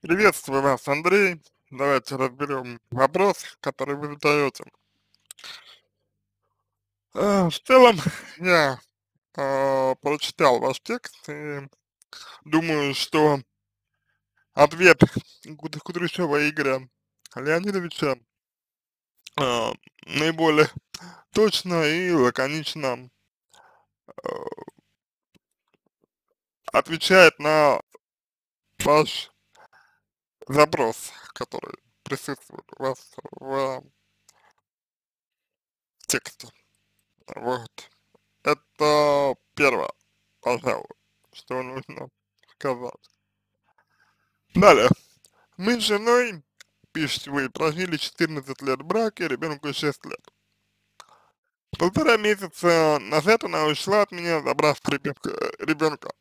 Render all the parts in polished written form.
Приветствую вас, Андрей. Давайте разберем вопрос, который вы задаете. В целом, я прочитал ваш текст и думаю, что ответ Кудряшова Игоря Леонидовича а, наиболее точно и лаконично отвечает на ваш запрос, который присутствует у вас в тексте. Вот. Это первое, пожалуй, что нужно сказать. Далее. Мы с женой, пишете вы, прожили 14 лет брака, ребенку 6 лет. Полтора месяца назад она ушла от меня, забрав ребенка.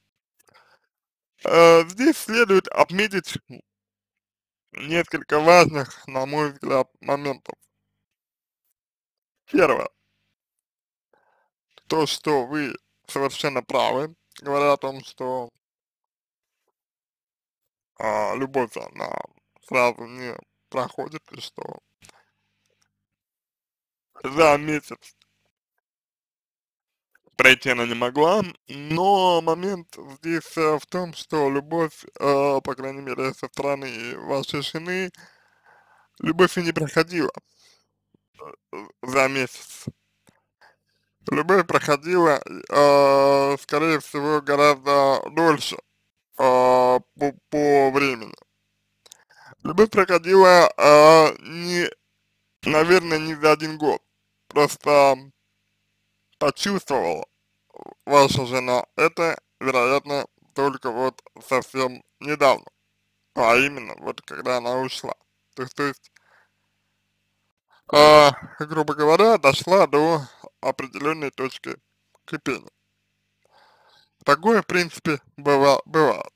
Здесь следует отметить несколько важных, на мой взгляд, моментов. Первое. То, что вы совершенно правы, говоря о том, что любовь, она сразу не проходит, и что за месяц пройти она не могла, но момент здесь в том, что любовь, по крайней мере, со стороны вашей жены, любовь и не проходила за месяц. Любовь проходила, скорее всего, гораздо дольше по времени. Любовь проходила, наверное, не за один год. Просто почувствовала ваша жена это, вероятно, только вот совсем недавно. А именно, вот когда она ушла. То есть, грубо говоря, дошла до определенной точки кипения. Такое, в принципе, бывает.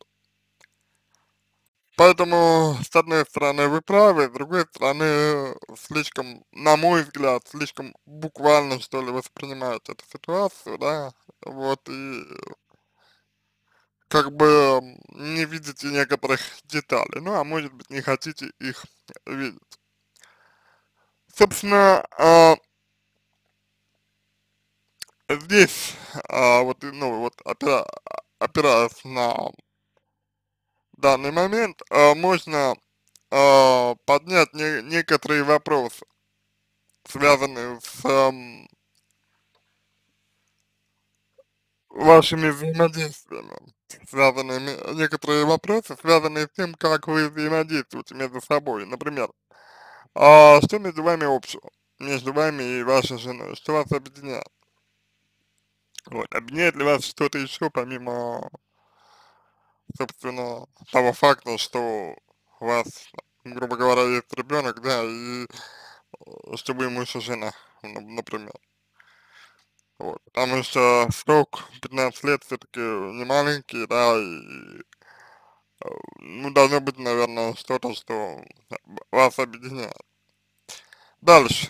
Поэтому, с одной стороны, вы правы, с другой стороны, слишком, на мой взгляд, слишком буквально, что ли, воспринимаете эту ситуацию, да, вот, и как бы не видите некоторых деталей, ну, а может быть, не хотите их видеть. Собственно, здесь, вот, ну, вот, опираясь на данный момент, можно поднять некоторые вопросы, связанные с вашими взаимодействиями, некоторые вопросы, связанные с тем, как вы взаимодействуете между собой. Например, что между вами общего, между вами и вашей женой, что вас объединяет? Вот, объединяет ли вас что-то еще, помимо, собственно, того факта, что у вас, грубо говоря, есть ребенок, да, и что вы муж и жена, например. Вот, потому что срок 15 лет все-таки не маленький, да, и, ну, должно быть, наверное, что-то, что вас объединяет. Дальше.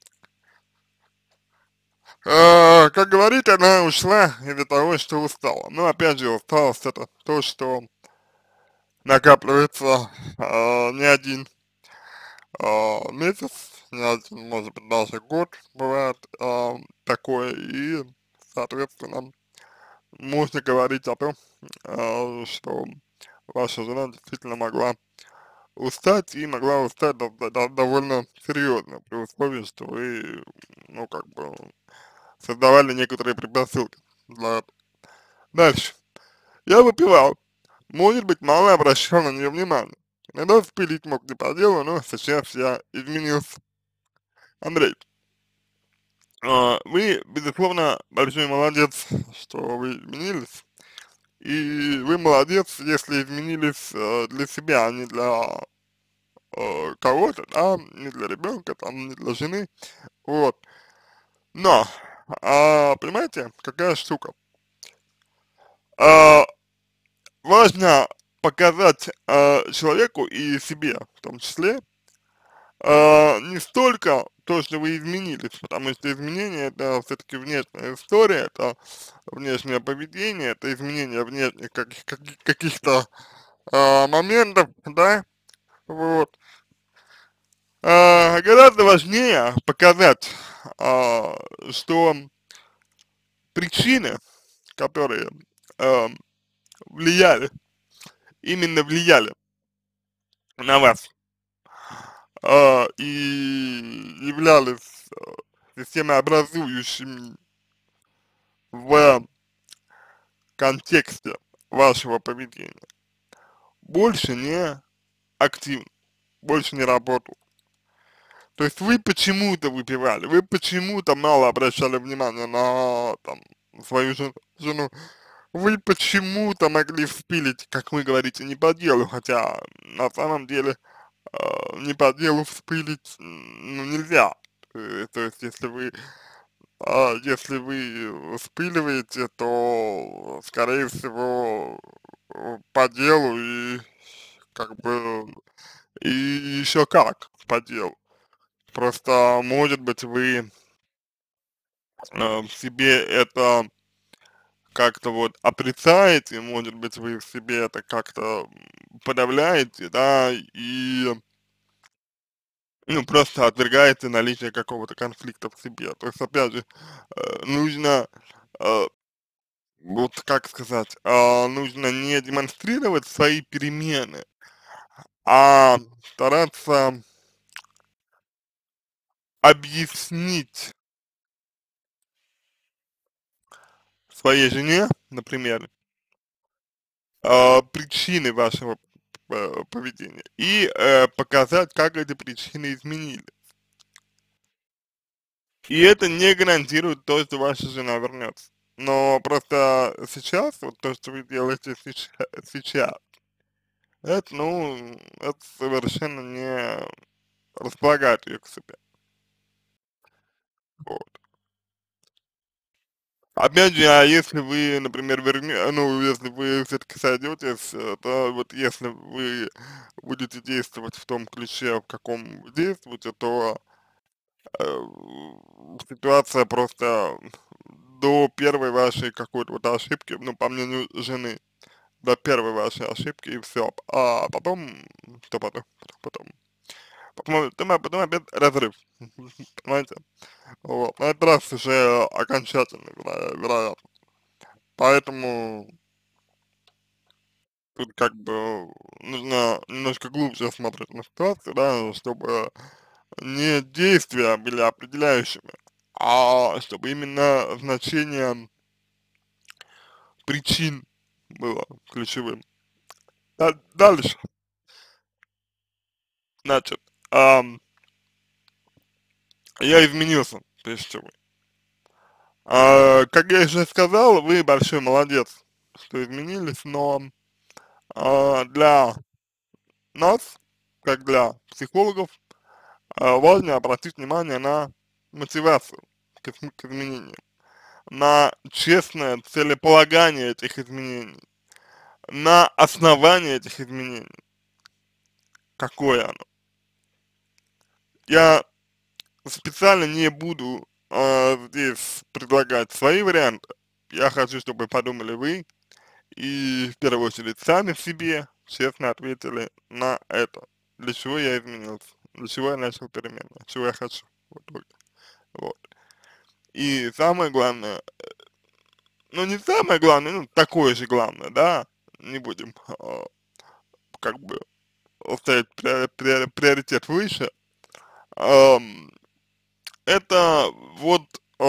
Как говорит, она ушла из-за того, что устала. Но опять же, усталость это то, что накапливается не один месяц, не один, может быть, даже год бывает такое, и, соответственно, можно говорить о том, что ваша жена действительно могла устать и могла устать довольно серьезно, при условии, что вы, ну, как бы, создавали некоторые предпосылки для этого. Дальше. Я выпивал. Может быть, мало обращал на нее внимания. Иногда спилить мог не по делу, но сейчас я изменился. Андрей, вы, безусловно, большой молодец, что вы изменились. И вы молодец, если изменились для себя, а не для кого-то, да, не для ребенка, там, не для жены, вот. Но, понимаете, какая штука? А, важно показать человеку и себе в том числе, не столько то, что вы изменились, потому что изменение это все-таки внешняя история, это внешнее поведение, это изменение внешних каких-то моментов, да, вот. Гораздо важнее показать, что причины, которые а, влияли, именно влияли на вас, и являлись системообразующими в контексте вашего поведения, больше не активны, больше не работал. То есть вы почему-то выпивали, вы почему-то мало обращали внимание на там, свою жену, вы почему-то могли вспылить, как вы говорите, не по делу, хотя на самом деле не по делу вспылить ну, нельзя. То есть если вы вспыливаете, то скорее всего по делу и как бы и еще как по делу. Просто, может быть, вы в себе это как-то вот отрицаете, может быть, вы в себе это как-то подавляете, да, и, ну, просто отвергаете наличие какого-то конфликта в себе. То есть, опять же, нужно, э, вот как сказать, нужно не демонстрировать свои перемены, а стараться объяснить своей жене, например, причины вашего поведения и показать, как эти причины изменили. И это не гарантирует то, что ваша жена вернется. Но просто сейчас, вот то, что вы делаете сейчас, это, ну, это совершенно не располагает ее к себе. Вот. Опять же, а если вы, например, ну, если вы все-таки сойдетесь, то вот если вы будете действовать в том ключе, в каком вы действуете, то э, ситуация просто до первой вашей какой-то вот ошибки, ну, по мнению жены, до первой вашей ошибки и все. А потом, что потом опять разрыв, понимаете? Вот, на этот раз уже окончательно, вероятно. Поэтому тут как бы нужно немножко глубже смотреть на ситуацию, да, чтобы не действия были определяющими, а чтобы именно значение причин было ключевым. Дальше, значит, я изменился, прежде всего. Как я уже сказал, вы большой молодец, что изменились, но для нас, как для психологов, важно обратить внимание на мотивацию к изменениям, на честное целеполагание этих изменений, на основание этих изменений, какое оно. Я специально не буду здесь предлагать свои варианты. Я хочу, чтобы подумали вы и в первую очередь сами себе честно ответили на это. Для чего я изменился, для чего я начал перемены, чего я хочу в итоге. Вот. И самое главное, ну не самое главное, ну такое же главное, да, не будем как бы ставить приоритет выше, ам, это вот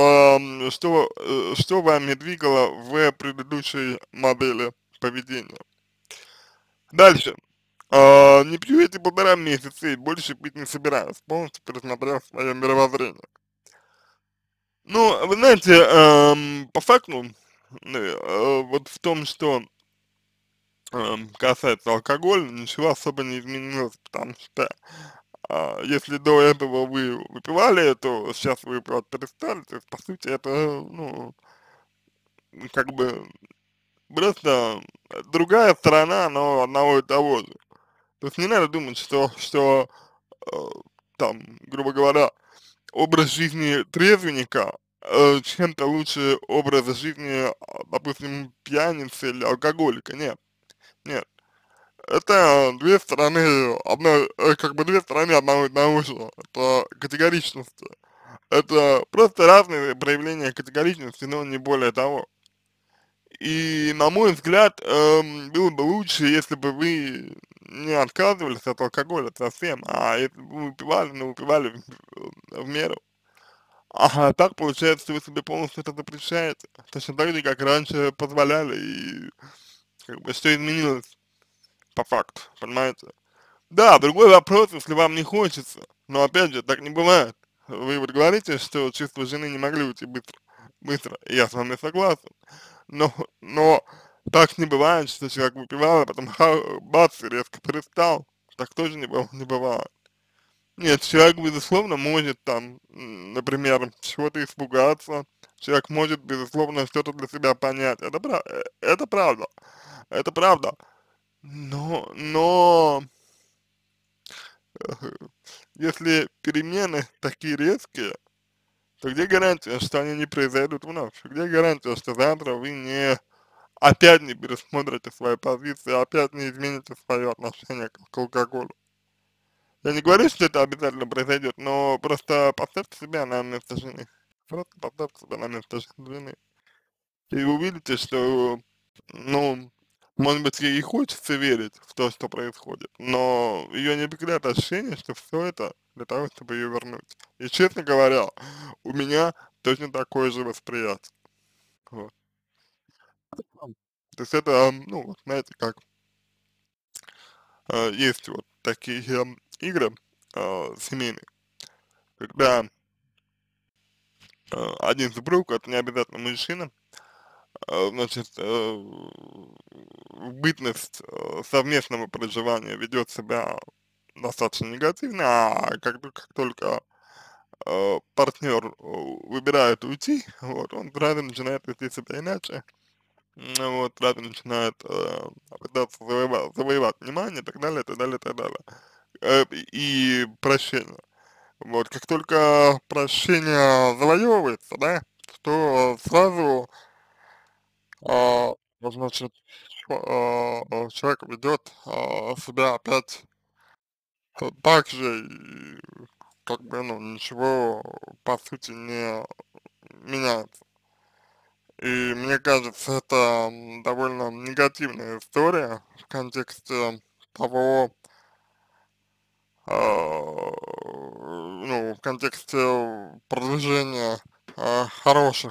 что вами двигало в предыдущей модели поведения. Дальше. Не пью эти 1,5 месяца и больше пить не собираюсь, полностью пересмотрев свое мировоззрение. Ну, вы знаете, по факту, вот в том, что касается алкоголя, ничего особо не изменилось, потому что если до этого вы выпивали, то сейчас вы выпивать перестали, то есть, по сути, это, ну, как бы просто другая сторона, но одного и того же. То есть не надо думать, что э, там, грубо говоря, образ жизни трезвенника чем-то лучше образа жизни, допустим, пьяницы или алкоголика. Нет, нет. это две стороны, как бы две стороны одного же, это категоричность. Это просто разные проявления категоричности, но не более того. И, на мой взгляд, было бы лучше, если бы вы не отказывались от алкоголя совсем, а если бы вы выпивали, но выпивали в меру. А так, получается, вы себе полностью это запрещаете. Точно так же, как раньше позволяли, и как бы что изменилось по факту, понимаете? Да, другой вопрос, если вам не хочется, но опять же, так не бывает. Вы вот говорите, что чувства жены не могли уйти быстро, и я с вами согласен. Но так не бывает, что человек выпивал, а потом бац, и резко перестал. Так тоже не бывает. Нет, человек, безусловно, может там, например, чего-то испугаться, человек может, безусловно, что-то для себя понять. Это правда, это правда. Но если перемены такие резкие, то где гарантия, что они не произойдут вновь? Где гарантия, что завтра вы опять не пересмотрите свои позиции, опять не измените свое отношение к алкоголю? Я не говорю, что это обязательно произойдет, но просто поставьте себя на место жены. Просто поставьте себя на место жены. И вы увидите, что, ну, может быть, ей и хочется верить в то, что происходит, но ее не покидает ощущение, что все это для того, чтобы ее вернуть. И, честно говоря, у меня точно такое же восприятие. Вот. То есть это, ну, вот знаете, как есть вот такие игры семейные, когда один супруг, это не обязательно мужчина, значит, в бытность совместного проживания ведет себя достаточно негативно, а как только партнер выбирает уйти, вот, он сразу начинает вести себя иначе, вот, сразу начинает пытаться завоевать внимание и так далее, и так далее, и так далее. И прощение. Вот, как только прощение завоевывается, да, то сразу значит, человек ведет себя опять так же, и как бы, ну, ничего по сути не меняется. И мне кажется, это довольно негативная история в контексте того, ну, в контексте продвижения хороших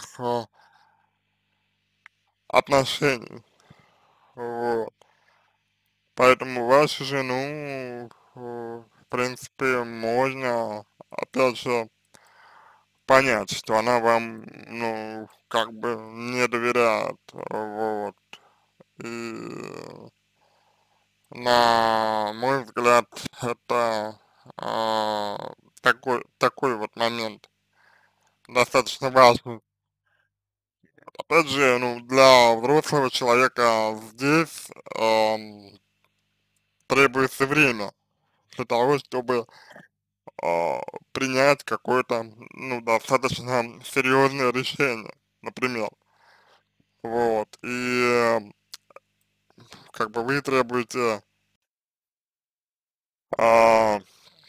отношений. Вот. Поэтому вашу жену, в принципе, можно, опять же, понять, что она вам, ну, как бы не доверяет, вот. И, на мой взгляд, это такой вот момент достаточно важный. Опять же, ну, для взрослого человека здесь требуется время для того, чтобы а, принять какое-то, ну, достаточно серьезное решение, например. Вот. И как бы а,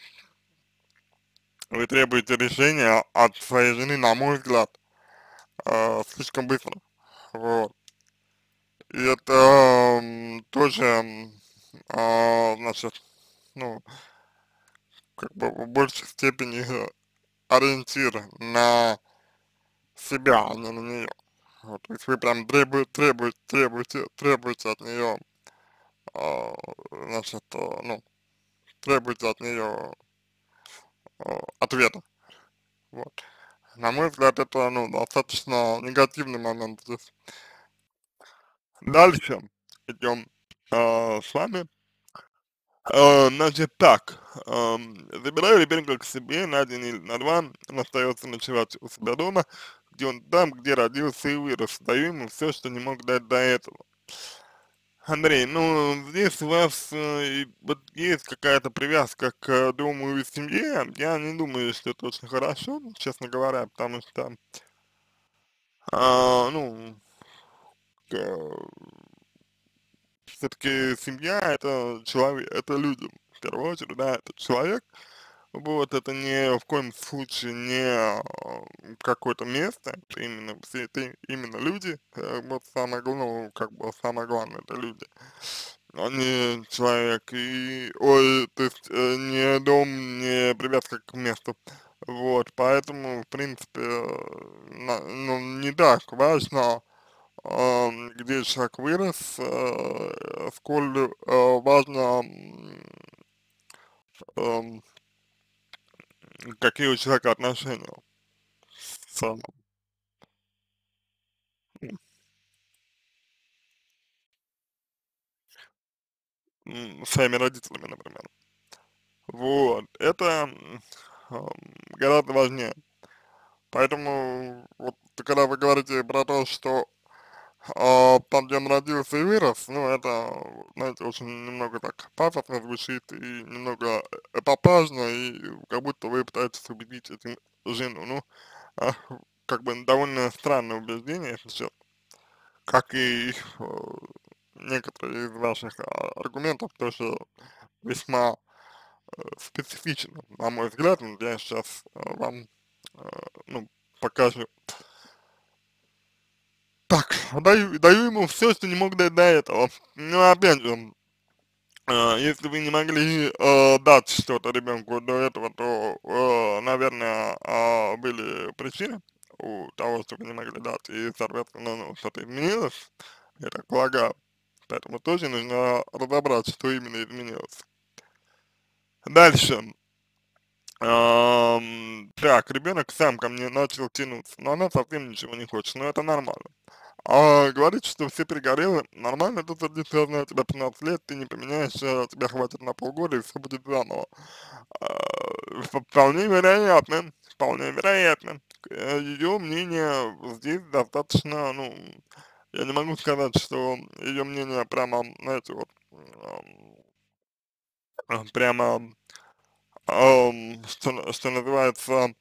вы требуете решения от своей жены, на мой взгляд, слишком быстро. Вот. И это тоже, значит, ну, как бы в большей степени ориентир на себя, а не на нее. Вот, то есть вы прям требуете от нее, а, значит, ну, требуете от нее ответа. Вот. На мой взгляд, это, ну, достаточно негативный момент здесь. Дальше идем с вами. Значит так, забираю ребенка к себе на день или на два, он остается ночевать у себя дома, где он там, где родился и вырос, даю ему все, что не мог дать до этого. Андрей, ну, здесь у вас вот есть какая-то привязка к дому и семье, я не думаю, что это очень хорошо, честно говоря, потому что, ну, к- все-таки семья это человек, это люди, в первую очередь, да, это человек, вот, это ни в коем случае не какое-то место, это именно, все это именно люди, вот самое главное, ну, как бы самое главное, это люди, а не человек, и, ой, то есть, не дом, не привязка к месту, вот, поэтому, в принципе, ну, не так важно, где человек вырос, сколь важно, ам, какие у человека отношения с, своими родителями, например. Вот, это гораздо важнее. Поэтому, вот, когда вы говорите про то, что там, где он родился и вырос, ну, это, знаете, очень немного так пафосно звучит и немного эпопажно, и как будто вы пытаетесь убедить этим жену. Ну, а, как бы довольно странное убеждение, если честно, как и некоторые из ваших аргументов тоже весьма специфично, на мой взгляд. Вот я сейчас вам, ну, покажу. Так, даю ему все, что не мог дать до этого. Но опять же, если вы не могли дать что-то ребенку до этого, то, наверное, были причины у того, что вы не могли дать, и, соответственно, ну, что-то изменилось, я так полагаю. Поэтому тоже нужно разобраться, что именно изменилось. Дальше. Так, ребенок сам ко мне начал тянуться, но она совсем ничего не хочет, но это нормально. Говорит, что все перегорело, нормально, тут я знаю, тебе 15 лет, ты не поменяешься, тебя хватит на полгода и все будет заново. Вполне вероятно, вполне вероятно. Ее мнение здесь достаточно, ну, я не могу сказать, что ее мнение прямо, знаете, вот, прямо, что называется,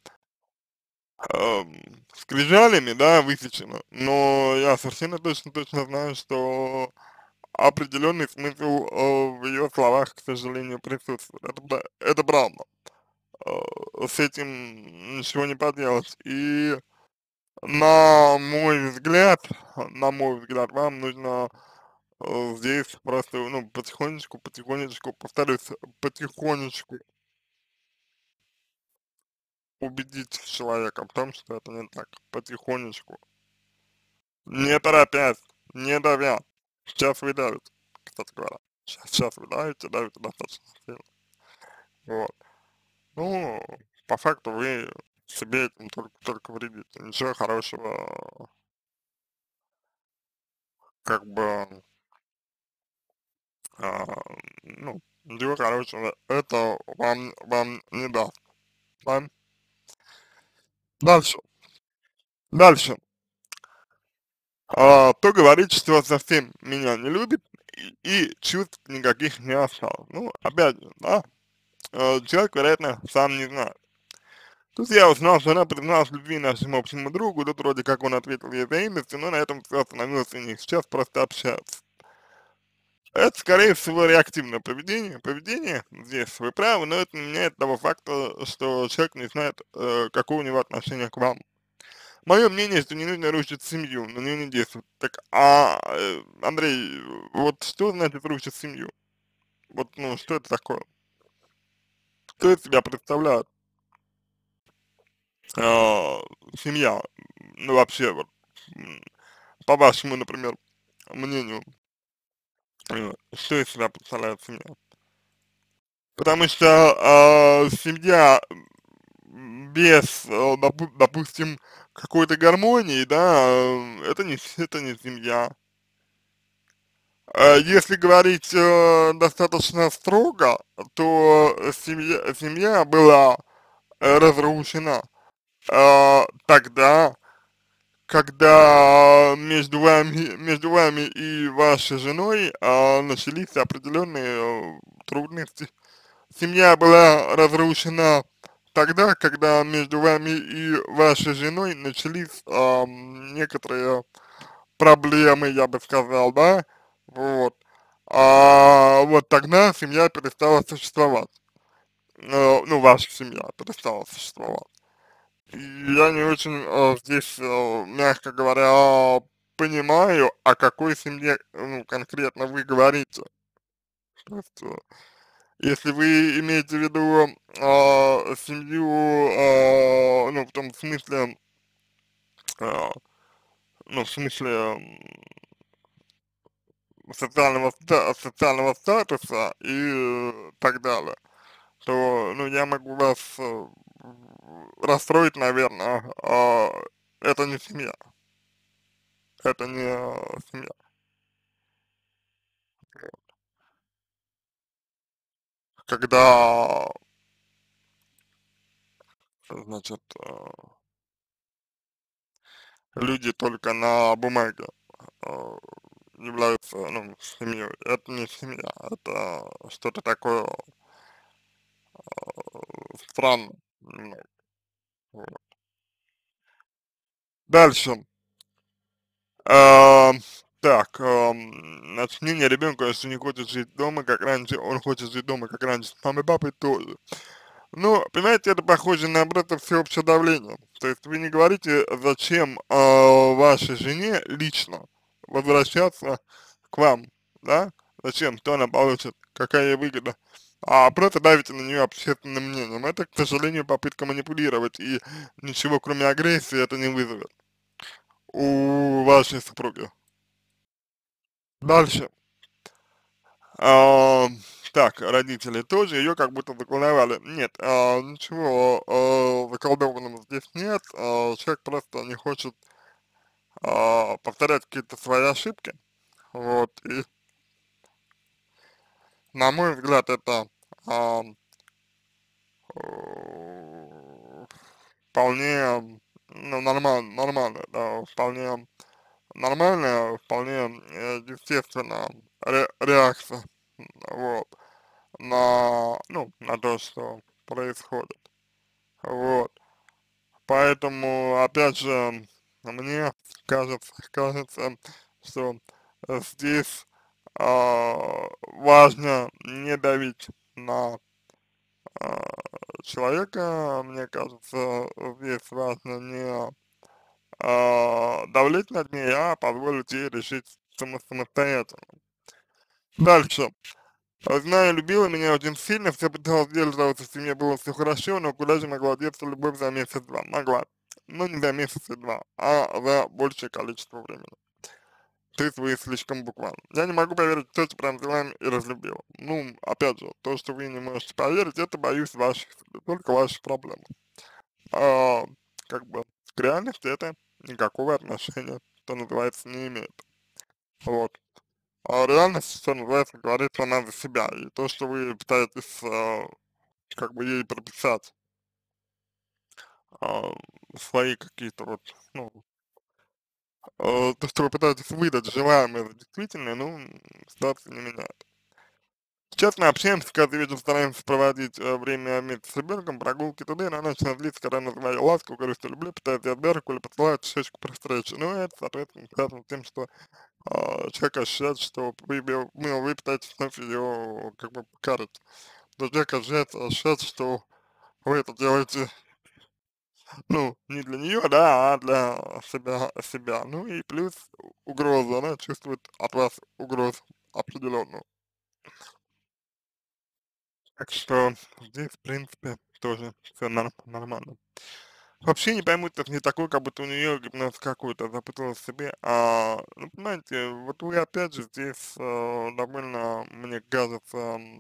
скрижалями, да, высечено, но я совершенно точно знаю, что определенный смысл в ее словах, к сожалению, присутствует. Это правда. С этим ничего не поделать. И на мой взгляд, вам нужно здесь просто, ну, потихонечку, повторюсь, потихонечку убедить человека в том, что это не так. Потихонечку. Не торопясь, не давя. Сейчас вы давите, кстати говоря. Сейчас вы давите достаточно сильно. Вот. Ну, по факту вы себе этим только вредите. Ничего хорошего, как бы, а, ну, ничего хорошего это вам не даст. Да? Дальше. Дальше. Кто говорит, что совсем меня не любит и чувств никаких не осталось. Ну, опять же, да, человек, вероятно, сам не знает. Тут я узнал, что она призналась в любви нашему общему другу, тут вроде как он ответил ей взаимностью, но на этом все остановилось у них. Сейчас просто общаются. Это, скорее всего, реактивное поведение, здесь вы правы, но это не меняет того факта, что человек не знает, какое у него отношение к вам. Мое мнение, что не нужно рушить семью, на нее не действует. Так, Андрей, вот что значит рушить семью? Вот, ну, что это такое? Что из себя представляет а, семья? Ну, вообще, вот, м, по вашему, например, мнению, что из себя представляет семья? Потому что семья без, допустим, какой-то гармонии, да, это не семья. Если говорить достаточно строго, то семья была разрушена тогда, когда между вами и вашей женой начались определенные трудности. Семья была разрушена тогда, когда между вами и вашей женой начались некоторые проблемы, я бы сказал, да, вот. вот тогда семья перестала существовать. Ну, ваша семья перестала существовать. И я не очень здесь, мягко говоря, понимаю, о какой семье, ну, конкретно вы говорите. То есть, если вы имеете в виду семью, ну, в том смысле, а, ну, в смысле социального статуса и так далее, то, ну, я могу вас расстроить, наверное, это не семья, это не семья. Когда, значит, люди только на бумаге э, являются, ну, семьей, это не семья, это что-то такое странное немного. Вот. Дальше. А, так, значит, мнение ребенка, если не хочет жить дома, как раньше, он хочет жить дома, как раньше, с мамой и папой тоже. Ну, понимаете, это похоже на обратное всеобщее давление. То есть вы не говорите, зачем вашей жене лично возвращаться к вам, да? Зачем, что она получит, какая ей выгода. А просто давите на нее общественным мнением. Это, к сожалению, попытка манипулировать, и ничего кроме агрессии это не вызовет у вашей супруги. Дальше. А, так, родители тоже ее как будто заколдовали. Нет, ничего заколдованного здесь нет. Человек просто не хочет повторять какие-то свои ошибки. Вот, и на мой взгляд, это а, вполне, ну, нормально, да, вполне нормальная, вполне естественная реакция, вот, ну, на то, что происходит. Вот. Поэтому, опять же, мне кажется, что здесь важно не давить на а, человека, мне кажется, здесь важно не давлеть над ней, а позволить ей решить самостоятельно. Дальше. Знаю, любила меня очень сильно, все пыталась сделать, чтобы в семье было все хорошо, но куда же могла деться любовь за месяц-два? Могла. Ну, не за месяц и два, а за большее количество времени. То есть вы слишком буквально. Я не могу поверить, что ты прям взяла и разлюбила. Ну, опять же, то, что вы не можете поверить, это, боюсь, только ваши проблемы. А, как бы, к реальности это никакого отношения, что называется, не имеет. Вот. А реальность, что называется, говорит сама за себя. И то, что вы пытаетесь как бы ей прописать а, свои какие-то вот, ну, то, что вы пытаетесь выдать желаемое за действительное, ну, ситуация не меняет. Сейчас мы общаемся, каждый вечер стараемся проводить время вместе с ребенком, прогулки туда, и она начинает злиться, когда я называю ласку, говорю, что люблю, пытаюсь взять за руку или посылаю чечку при встрече. Ну, это, соответственно, связано с тем, что человек ощущает, что вы пытаетесь вновь ее как бы покорить. То человек ощущает, что вы это делаете, ну, не для нее, да, а для себя. Ну и плюс угроза, она чувствует от вас угрозу определенную. Так что здесь, в принципе, тоже все нормально. Вообще не пойму, это не такой, как будто у нее гипноз какой-то запуталась в себе. Ну, понимаете, вот вы опять же здесь довольно, мне кажется,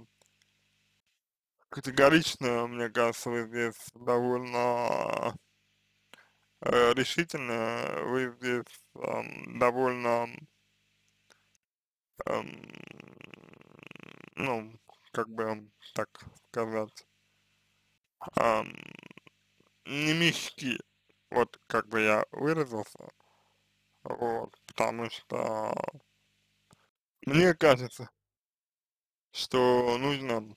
категорично, мне кажется, вы здесь довольно решительно, вы здесь довольно, эм, ну, как бы так сказать, ам, не мягки, вот как бы я выразился, вот, потому что мне кажется, что нужно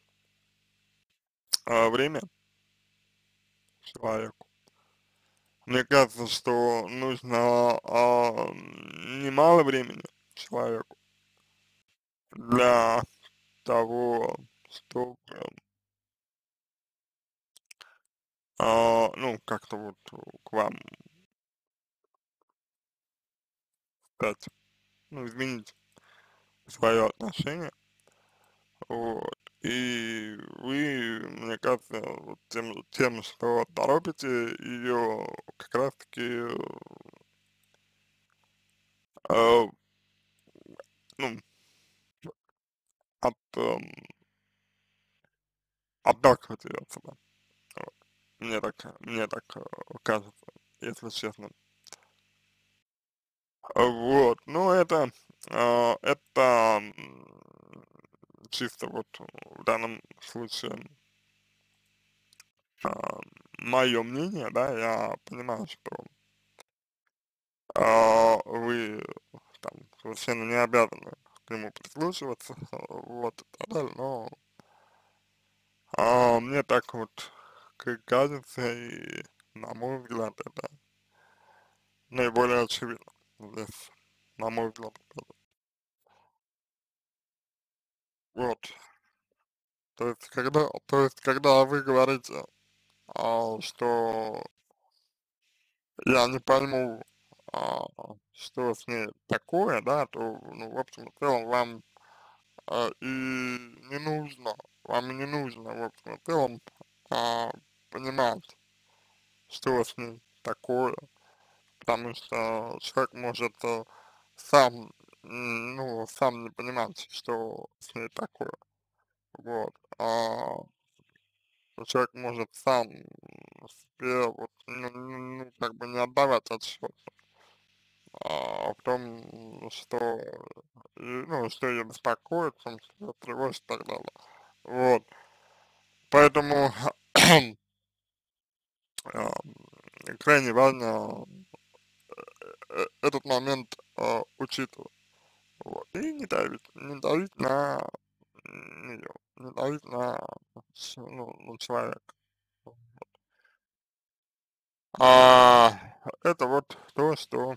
время человеку. Мне кажется, что нужно немало времени человеку, для того, чтобы, ну, как-то вот к вам стать, ну, изменить свое отношение, вот, и вы, мне кажется, вот тем, что торопите ее как раз-таки, э, ну, отталкиваете от себя. Вот. Мне так кажется, если честно. Вот, ну это чисто вот в данном случае мое мнение, да, я понимаю, что вы там совершенно не обязаны к нему прислушиваться, вот и так далее, но мне так вот кажется, и на мой взгляд, это наиболее очевидно здесь, на мой взгляд. Вот, то есть, когда вы говорите, что я не пойму, а, что с ней такое, да, то, ну, в общем и целом, вам и не нужно, вам и не нужно, в общем и целом, а, понимать, что с ней такое, потому что человек может сам, ну, сам не понимать, что с ней такое, вот, человек может сам себе, вот, ну, как бы не отдавать отчет в том, что, ну, что ее беспокоит, в том, что ее тревожит и так далее. Вот, поэтому а, крайне важно этот момент учитывать. Вот. И не давить на нее, не давить на, ну, на человека. А, это вот то, что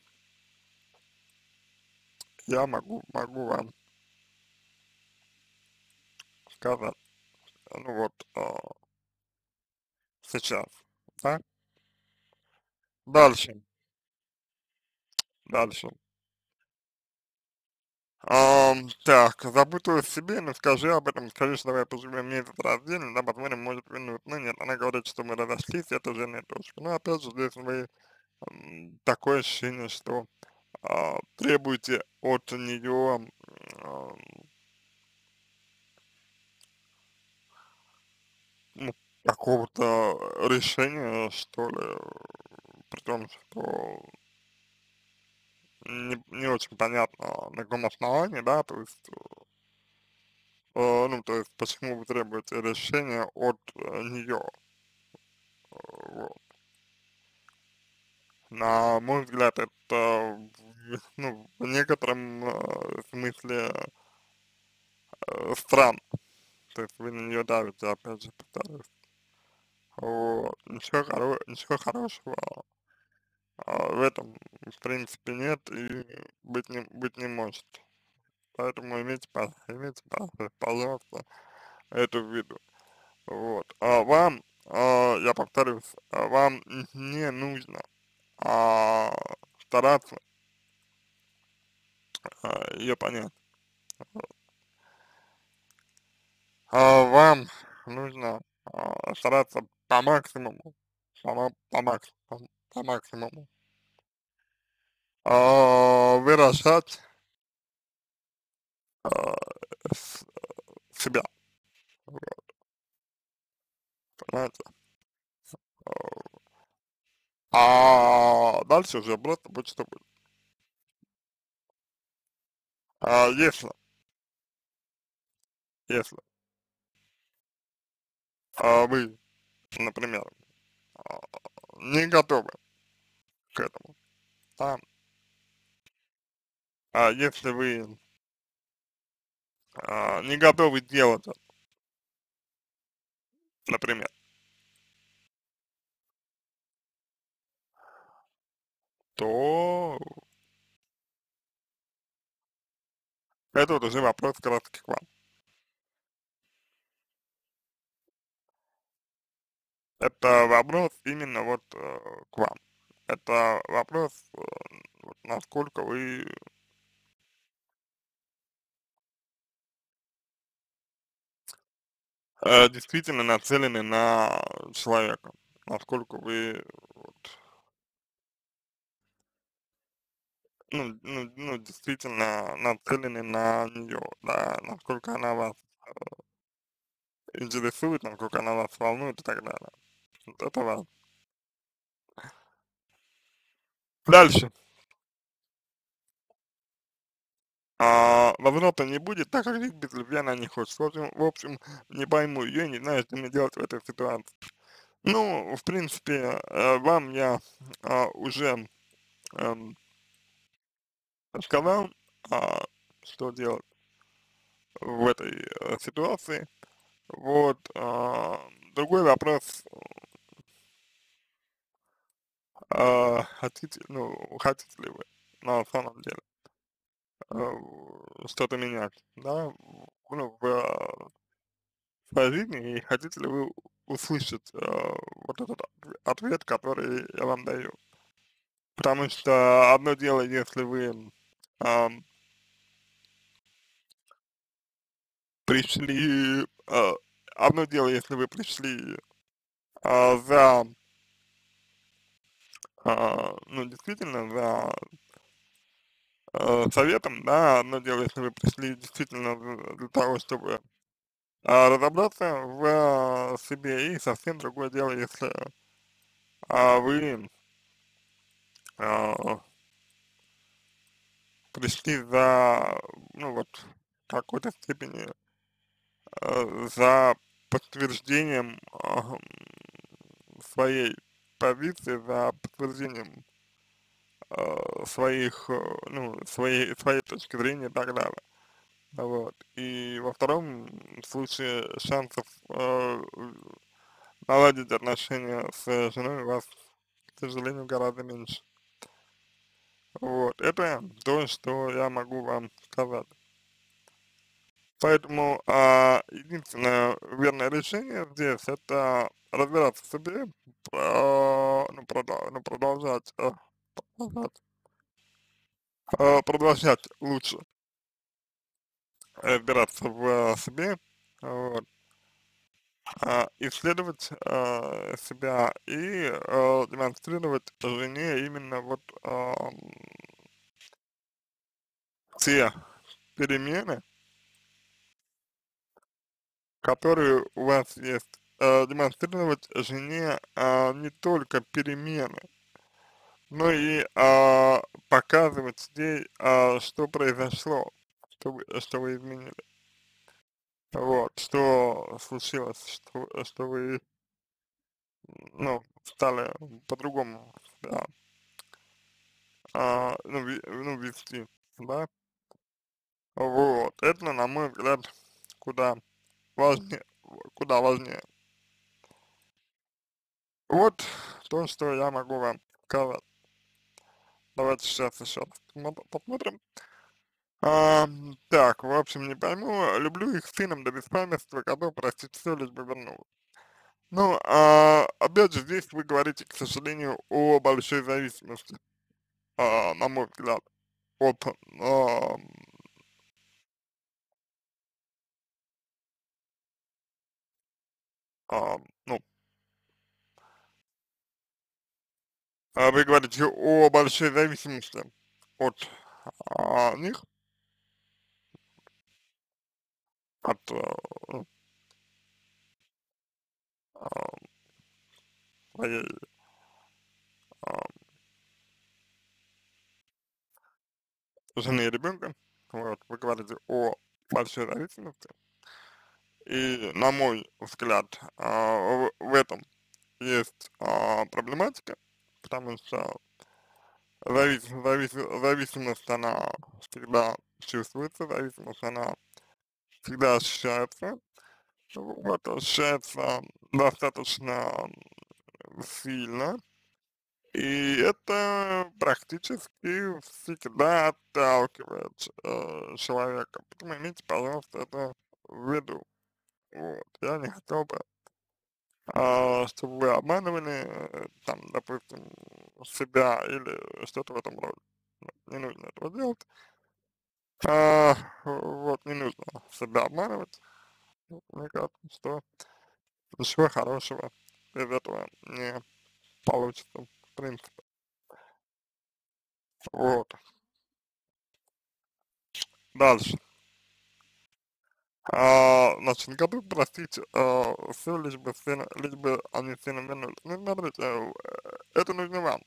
я могу вам сказать. Ну вот, сейчас, да? Дальше, дальше. Так, заботилась о себе, но скажи об этом, скажи, что давай поживем месяц раздельно, да, посмотрим, может вернуть. Ну нет, она говорит, что мы разошлись, это жирная точка. Ну, опять же, здесь вы, такое ощущение, что требуете от нее ну, какого-то решения, что ли, при том, что не очень понятно, на каком основании, да, то есть, ну, то есть, почему вы требуете решения от нее, вот. На мой взгляд, это, ну, в некотором смысле странно, то есть вы на нее давите, опять же, повторюсь. Вот. Ничего хорошего в этом, в принципе, нет и быть не может. Поэтому пожалуйста, это в виду. Вот. Я повторюсь, вам не нужно а, стараться ее понять. Вам нужно стараться по максимуму, по максимуму выражать а, с- себя, понимаете? Дальше уже просто будет что будет. Если, если вы, например, а, не готовы к этому, да, если вы не готовы делать это, например, то Это вот уже вопрос как раз таки к вам. Это вопрос именно вот к вам. Это вопрос, вот насколько вы действительно нацелены на человека, насколько вы вот, ну, действительно нацелены на нее, да, насколько она вас интересует, насколько она вас волнует и так далее. Вот это важно. Дальше. Возврата не будет, так как их без любви она не хочет. В общем, не пойму ее, не знаю, что мне делать в этой ситуации. Ну, в принципе, вам я уже эм, сказал, что делать в этой ситуации. Вот, другой вопрос, хотите ли вы на самом деле что-то менять, да, ну, в своей жизни, и хотите ли вы услышать вот этот ответ, который я вам даю. Потому что одно дело, если вы ам, пришли, одно дело, если вы пришли за, ну, действительно, за советом, да, одно дело, если вы пришли действительно для того, чтобы разобраться в себе, и совсем другое дело, если вы а, пришли за, ну, вот, какой-то степени за подтверждением своей позиции, за подтверждением своей точки зрения и так далее. Вот. И во втором случае шансов наладить отношения с женой у вас, к сожалению, гораздо меньше. Вот. Это то, что я могу вам сказать. Поэтому единственное верное решение здесь это разбираться в себе, продолжать, продолжать, продолжать лучше разбираться в себе, вот, исследовать себя и демонстрировать жене именно вот те перемены, которые у вас есть, демонстрировать жене не только перемены, ну и показывать ей, что произошло, что вы изменили. Вот, что случилось, что вы, ну, стали по-другому себя, вести, да. Вот, это, на мой взгляд, куда важнее, куда важнее. Вот то, что я могу вам сказать. Давайте сейчас еще раз посмотрим. Так, в общем, не пойму, люблю их с сыном до беспамятства, готов простить все, лишь бы вернул. Ну, опять же, здесь вы говорите, к сожалению, о большой зависимости, на мой взгляд, от, ну, вы говорите о большой зависимости от них, от ну, а, своей а, жены и ребенка. Вот, вы говорите о большой зависимости. И, на мой взгляд, в этом есть проблематика, потому что зависимость, она всегда чувствуется, зависимость, она всегда ощущается, вот, ощущается достаточно сильно, И это практически всегда отталкивает человека. Поэтому имейте, пожалуйста, это в виду. Вот. Я не хотел бы, чтобы вы обманывали, там, допустим, себя или что-то в этом роде. Не нужно этого делать. Вот, не нужно себя обманывать. Мне кажется, что ничего хорошего из этого не получится, в принципе. Вот. Дальше. Значит, готов простить все, лишь бы они сильно вернулись. Ну, смотрите, это нужно вам,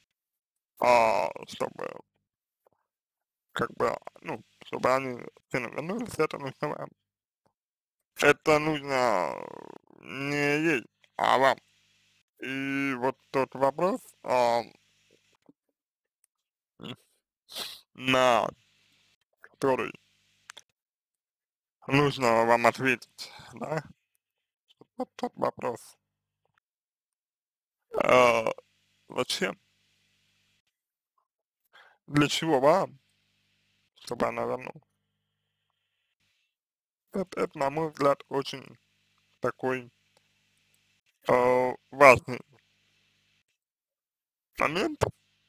чтобы, как бы, ну, чтобы они сильно вернулись, это нужно вам. Это нужно не ей, а вам. И вот тот вопрос, м, на который нужно вам ответить, да, вот тот вопрос. А, Зачем? Для чего вам, чтобы она вернулась? Это, на мой взгляд, очень такой важный момент,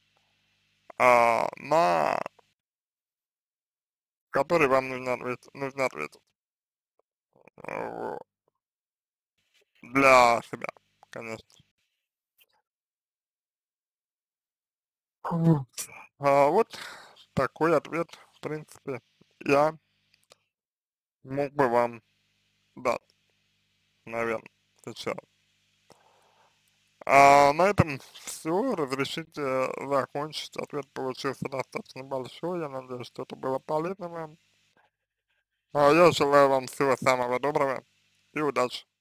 на который вам нужно ответить вот, для себя, конечно. Вот. Вот такой ответ, в принципе, я мог бы вам дать, наверное, сейчас. На этом все. Разрешите закончить. Ответ получился достаточно большой. Я надеюсь, что это было полезно вам. Я желаю вам всего самого доброго и удачи.